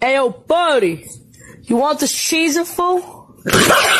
Hey, yo, buddy, you want this cheesy fool?